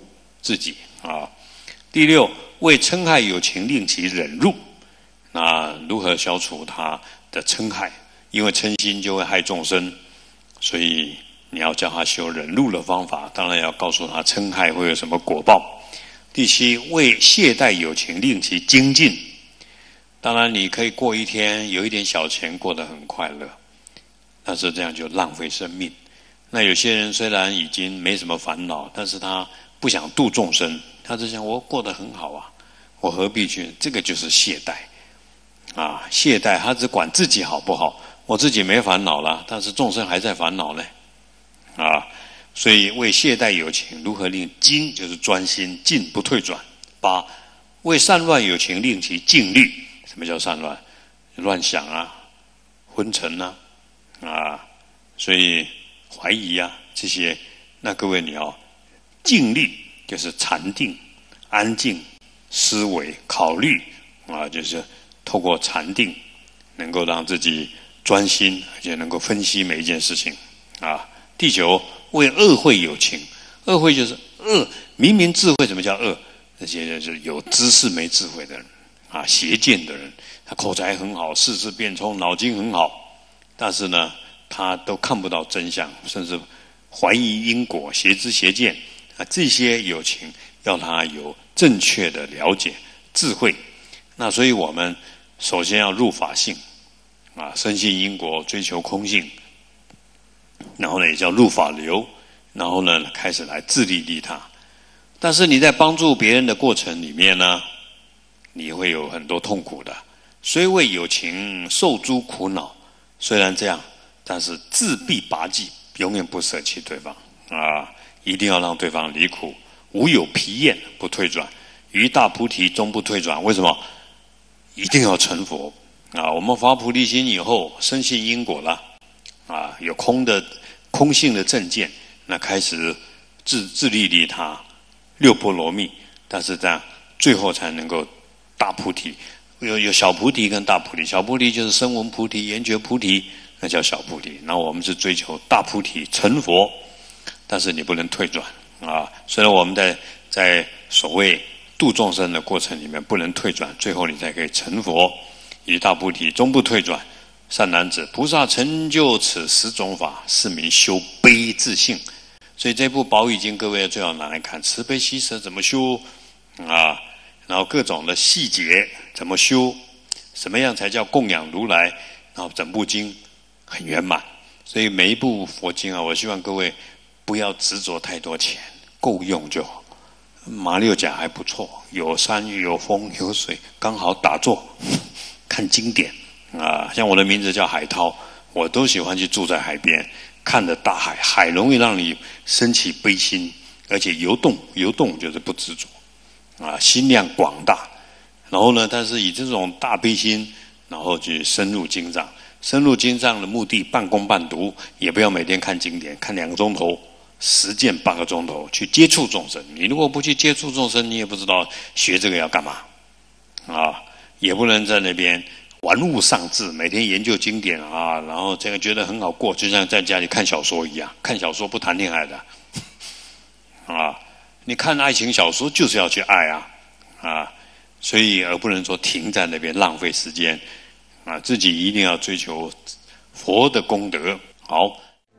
自己啊。第六，为嗔害有情，令其忍辱。那如何消除他的嗔害？因为嗔心就会害众生，所以你要教他修忍辱的方法，当然要告诉他嗔害会有什么果报。第七，为懈怠有情，令其精进。当然你可以过一天有一点小钱，过得很快乐，但是这样就浪费生命。那有些人虽然已经没什么烦恼，但是他不想度众生，他就想我过得很好啊，我何必去？这个就是懈怠啊！懈怠，他只管自己好不好，我自己没烦恼了，但是众生还在烦恼呢啊！所以为懈怠有情，如何令精就是专心，进不退转。八，为散乱有情，令其静虑。什么叫散乱？乱想啊，昏沉啊，啊，所以怀疑啊这些。那各位你要静虑，就是禅定、安静、思维、考虑啊，就是透过禅定，能够让自己专心，而且能够分析每一件事情啊。第九，为恶慧有情。恶慧就是恶，明明智慧，什么叫恶？那些就是有知识没智慧的人啊，邪见的人，他口才很好，四肢变聪，脑筋很好，但是呢，他都看不到真相，甚至怀疑因果，邪知邪见啊。这些有情要他有正确的了解智慧。那所以我们首先要入法性啊，深信因果，追求空性。然后呢，也叫入法流，然后呢，开始来自利利他。但是你在帮助别人的过程里面呢，你会有很多痛苦的。虽为有情，受诸苦恼。虽然这样，但是自必拔济，永远不舍弃对方啊！一定要让对方离苦。无有疲厌，不退转。于大菩提终不退转。为什么？一定要成佛啊！我们发菩提心以后，深信因果了。啊，有空的空性的正见，那开始自自利利他，六波罗蜜，但是这样最后才能够大菩提。有有小菩提跟大菩提，小菩提就是声闻菩提、缘觉菩提，那叫小菩提。那我们是追求大菩提成佛，但是你不能退转啊。虽然我们在在所谓度众生的过程里面不能退转，最后你才可以成佛。于大菩提终不退转。善男子，菩萨成就此十种法，是名修悲自性。所以这部《宝语经》，各位最好拿来看，慈悲喜舍怎么修啊？然后各种的细节怎么修？什么样才叫供养如来？然后整部经很圆满。所以每一部佛经啊，我希望各位不要执着太多钱，够用就好。马六甲还不错，有山有风有水，刚好打坐看经典。啊，像我的名字叫海涛，我都喜欢去住在海边，看着大海，海容易让你升起悲心，而且游动，游动就是不执着，啊，心量广大。然后呢，但是以这种大悲心，然后去深入经藏，深入经藏的目的，半工半读，也不要每天看经典，看两个钟头，实践八个钟头，去接触众生。你如果不去接触众生，你也不知道学这个要干嘛，啊，也不能在那边玩物丧志，每天研究经典啊，然后这个觉得很好过，就像在家里看小说一样。看小说不谈恋爱的啊，你看爱情小说就是要去爱啊啊，所以而不能说停在那边浪费时间啊，自己一定要追求佛的功德。好。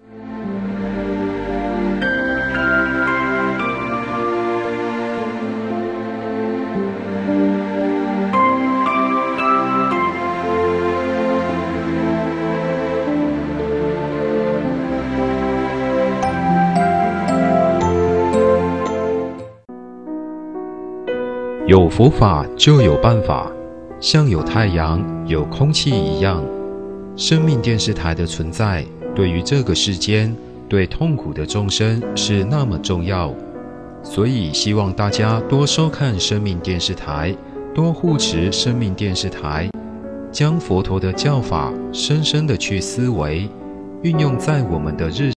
有佛法就有办法，像有太阳、有空气一样。生命电视台的存在，对于这个世间、对痛苦的众生是那么重要，所以希望大家多收看生命电视台，多护持生命电视台，将佛陀的教法深深的去思维，运用在我们的日